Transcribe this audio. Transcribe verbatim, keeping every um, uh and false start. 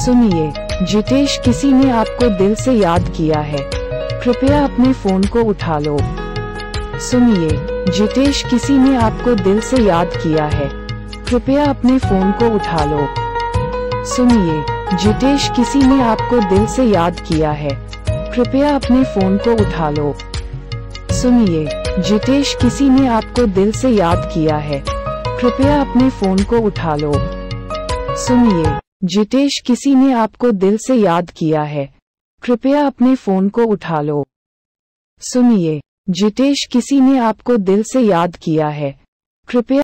सुनिए, जितेश, किसी ने आपको दिल से याद किया है, कृपया अपने फोन को उठा लो। सुनिए, जितेश, किसी ने आपको दिल से याद किया है, कृपया अपने फोन को उठा लो। सुनिए, जितेश, किसी ने आपको दिल से याद किया है, कृपया अपने फोन को उठा लो। सुनिए, जितेश, किसी ने आपको दिल से याद किया है, कृपया अपने फोन को उठा लो। सुनिए, जितेश, किसी ने आपको दिल से याद किया है, कृपया अपने फोन को उठा लो। सुनिए, जितेश, किसी ने आपको दिल से याद किया है, कृपया